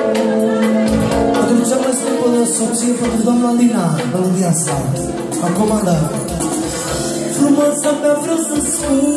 Pentru cea mai scumpă soție, pentru doamna Lina, melodia asta. Am comandat. Frumoasa mea vreau să spun